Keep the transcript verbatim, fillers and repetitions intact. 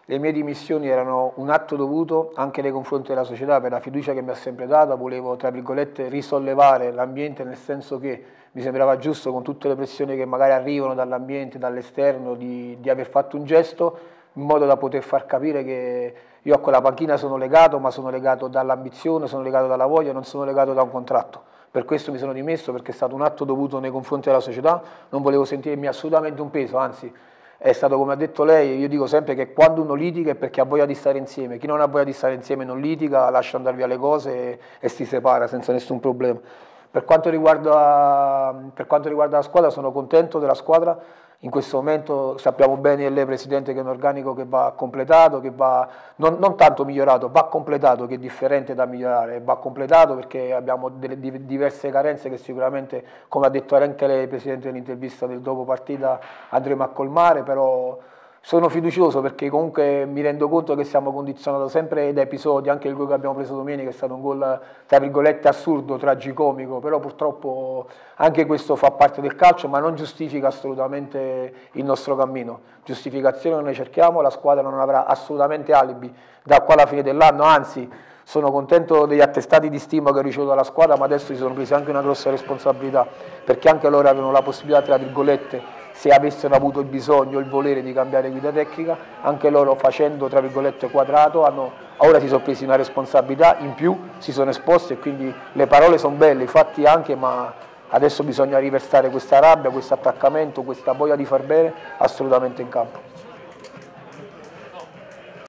le mie dimissioni erano un atto dovuto anche nei confronti della società per la fiducia che mi ha sempre data, volevo tra virgolette risollevare l'ambiente, nel senso che mi sembrava giusto, con tutte le pressioni che magari arrivano dall'ambiente, dall'esterno, di, di aver fatto un gesto in modo da poter far capire che io a quella panchina sono legato, ma sono legato dall'ambizione, sono legato dalla voglia, non sono legato da un contratto. Per questo mi sono dimesso, perché è stato un atto dovuto nei confronti della società, non volevo sentirmi assolutamente un peso, anzi è stato come ha detto lei, io dico sempre che quando uno litiga è perché ha voglia di stare insieme, chi non ha voglia di stare insieme non litiga, lascia andare via le cose e, e si separa senza nessun problema. Per quanto riguarda, per quanto riguarda la squadra, sono contento della squadra. In questo momento sappiamo bene lei Presidente che è un organico che va completato, che va non, non tanto migliorato, va completato, che è differente da migliorare, va completato perché abbiamo delle diverse carenze che sicuramente, come ha detto anche lei Presidente nell'intervista del dopo partita, andremo a colmare, però sono fiducioso perché comunque mi rendo conto che siamo condizionati sempre da episodi, anche il gol che abbiamo preso domenica è stato un gol tra virgolette assurdo, tragicomico, però purtroppo anche questo fa parte del calcio, ma non giustifica assolutamente il nostro cammino. Giustificazione non ne cerchiamo, la squadra non avrà assolutamente alibi da qua alla fine dell'anno, anzi sono contento degli attestati di stima che ho ricevuto dalla squadra, ma adesso si sono presi anche una grossa responsabilità, perché anche loro avevano la possibilità, tra virgolette, se avessero avuto il bisogno, il volere di cambiare guida tecnica, anche loro facendo tra virgolette quadrato, hanno, ora si sono presi una responsabilità in più, si sono esposti e quindi le parole sono belle, i fatti anche, ma adesso bisogna riversare questa rabbia, questo attaccamento, questa voglia di far bene assolutamente in campo.